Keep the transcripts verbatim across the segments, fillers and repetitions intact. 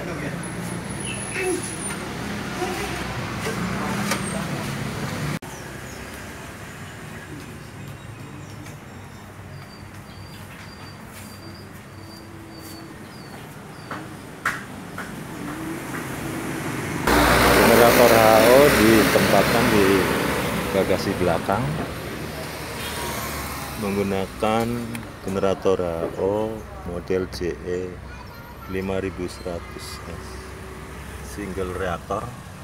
Generator H O ditempatkan di bagasi belakang menggunakan generator H O model J E lima ribu seratus S single reaktor.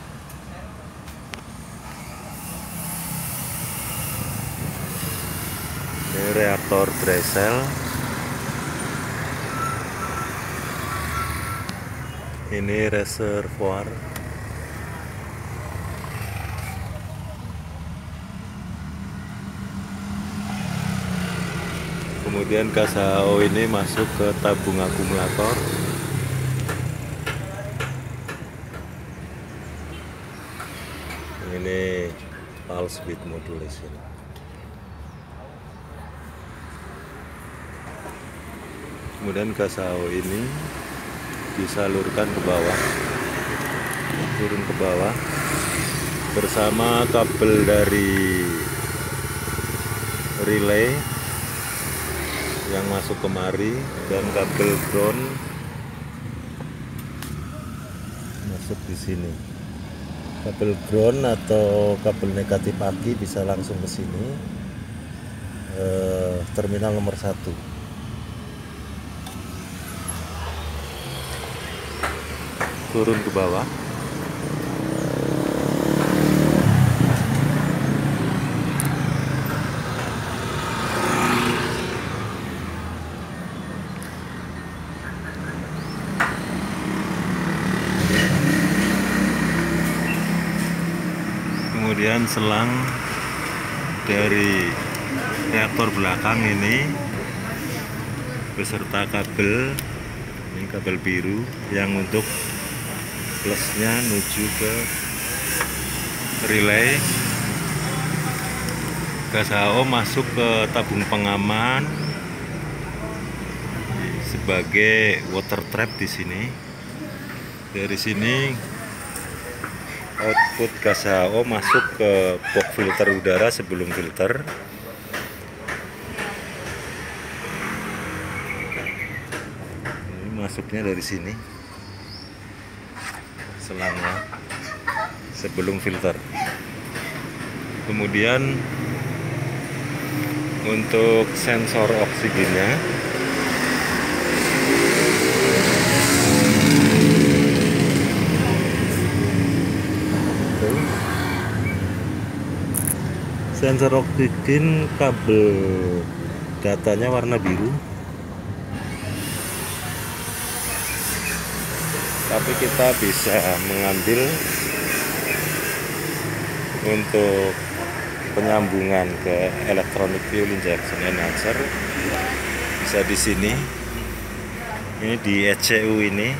Ini reaktor Dressel. Ini reservoir. Kemudian gas H O ini masuk ke tabung akumulator. Ini pulse width modulation. Kemudian gas H O ini disalurkan ke bawah, turun ke bawah bersama kabel dari relay yang masuk kemari dan kabel ground masuk di sini. Kabel ground atau kabel negatif aki bisa langsung ke sini, eh, terminal nomor satu. Turun ke bawah. Kemudian selang dari reaktor belakang ini beserta kabel, ini kabel biru yang untuk plusnya menuju ke relay. Gas H O masuk ke tabung pengaman sebagai water trap di sini. Dari sini output gas H O masuk ke box filter udara sebelum filter. Ini masuknya dari sini, selangnya sebelum filter. Kemudian untuk sensor oksigennya, sensor oksigen kabel datanya warna biru, tapi kita bisa mengambil untuk penyambungan ke electronic fuel injection enhancer bisa di sini. Ini di E C U ini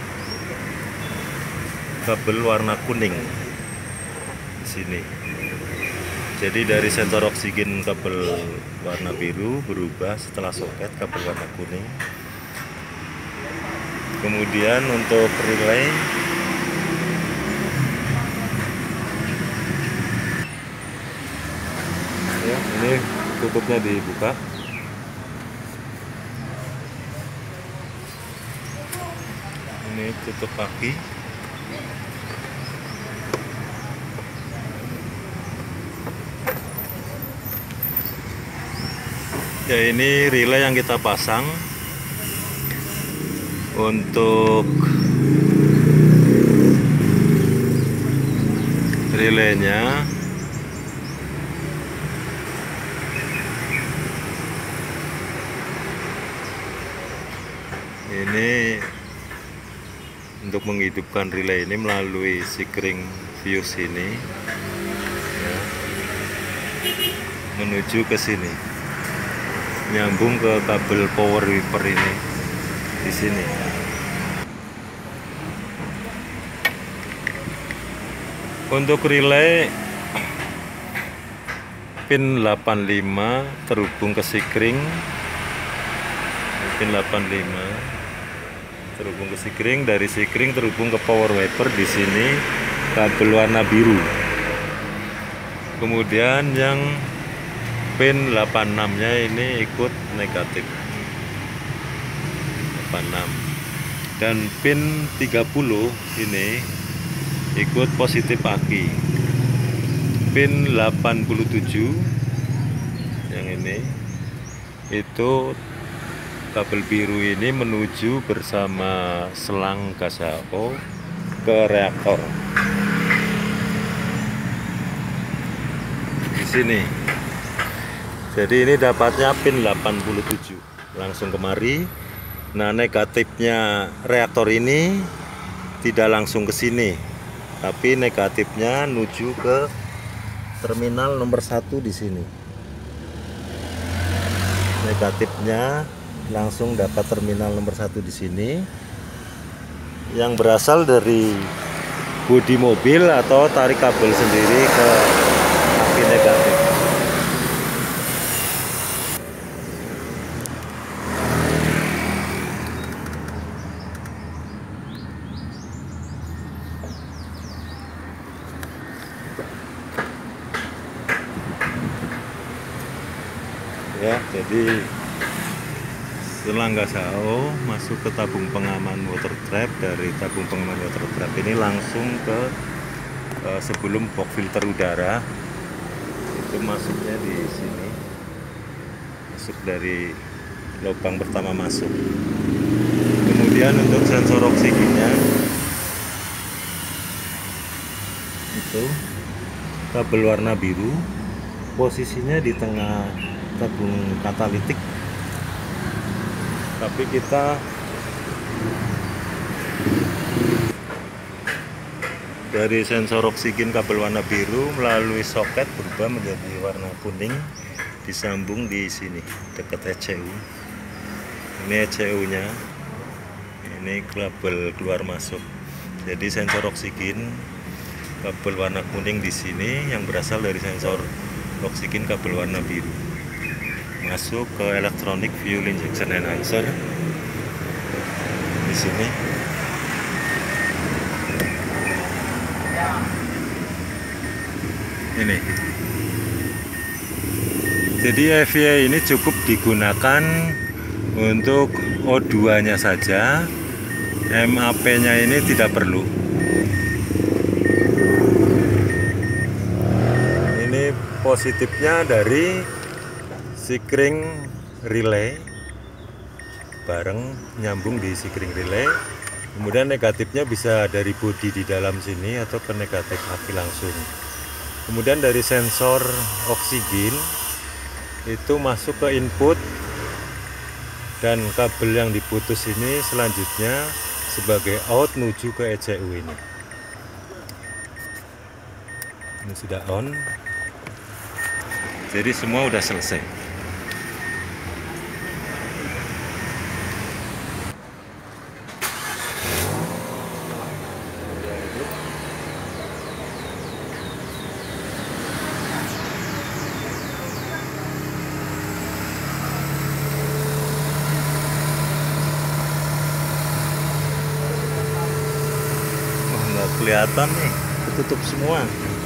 kabel warna kuning di sini. Jadi dari sensor oksigen kabel warna biru berubah setelah soket kabel warna kuning. Kemudian untuk relay, ya, ini tutupnya dibuka. Ini tutup kaki. Ya, ini relay yang kita pasang untuk relaynya. Ini untuk menghidupkan relay ini melalui sikring fuse ini, ya, menuju ke sini, nyambung ke kabel power wiper ini di sini. Untuk relay pin delapan puluh lima terhubung ke sikring, pin delapan puluh lima terhubung ke sikring, dari sikring terhubung ke power wiper. Di sini kabel warna biru. Kemudian yang pin delapan puluh enam nya ini ikut negatif delapan puluh enam, dan pin tiga puluh ini ikut positif aki. Pin delapan puluh tujuh yang ini itu kabel biru ini menuju bersama selang gas H O ke reaktor. Di sini. Jadi ini dapatnya pin delapan puluh tujuh langsung kemari. Nah, negatifnya reaktor ini tidak langsung ke sini, tapi negatifnya menuju ke terminal nomor satu di sini. Negatifnya langsung dapat terminal nomor satu di sini, yang berasal dari bodi mobil atau tarik kabel sendiri ke aki negatif. Ya, jadi selang gas H O masuk ke tabung pengaman water trap. Dari tabung pengaman water trap ini langsung ke uh, sebelum box filter udara, itu masuknya di sini, masuk dari lubang pertama masuk. Kemudian untuk sensor oksigennya itu kabel warna biru, posisinya di tengah tabung katalitik, tapi kita dari sensor oksigen kabel warna biru melalui soket berubah menjadi warna kuning, disambung di sini dekat E C U. Ini E C U nya, ini kabel keluar masuk. Jadi sensor oksigen kabel warna kuning di sini yang berasal dari sensor oksigen kabel warna biru masuk ke electronic fuel injection enhancer di sini. Ini. Jadi E V A ini cukup digunakan untuk O dua nya saja, M A P nya ini tidak perlu. Ini positifnya dari sikring relay, bareng nyambung di sikring relay. Kemudian negatifnya bisa dari bodi di dalam sini atau ke negatif aki langsung. Kemudian dari sensor oksigen itu masuk ke input, dan kabel yang diputus ini selanjutnya sebagai out menuju ke E C U ini. Ini sudah on. Jadi semua udah selesai. Kelihatan nih, ketutup semua.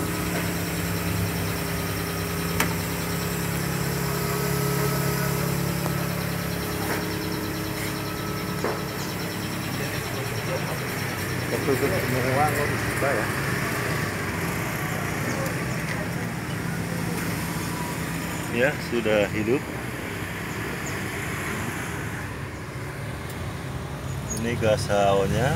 Ketutup semua kok bisa ya. Ya, sudah hidup. Ini gas H O nya.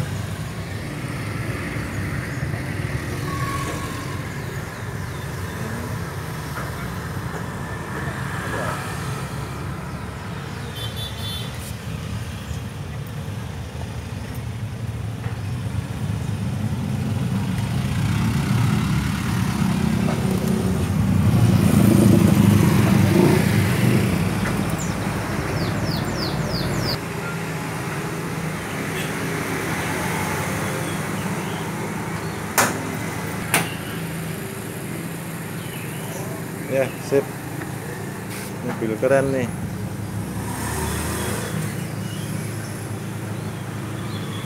Ya, sip. Mobil keren nih.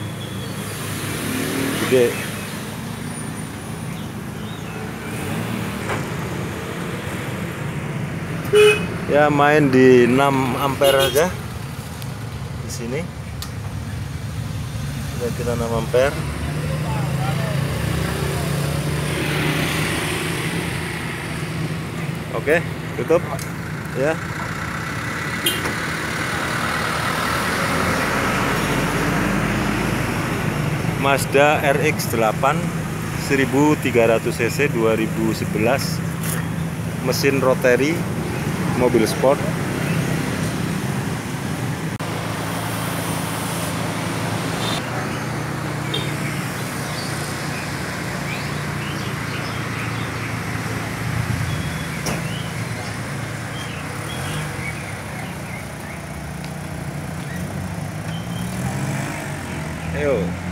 gede. Ya main di enam ampere aja di sini. Kita enam ampere. Oke, tutup ya. Mazda R X delapan seribu tiga ratus cc dua ribu sebelas, mesin rotary, mobil sport. Ayo.